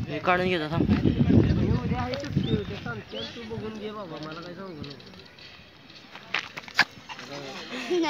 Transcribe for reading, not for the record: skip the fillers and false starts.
हे काढून घेता थांब. उद्या आहे सुट्टी होते सांगते तू बघून घे बाबा मला काय सांगू नको.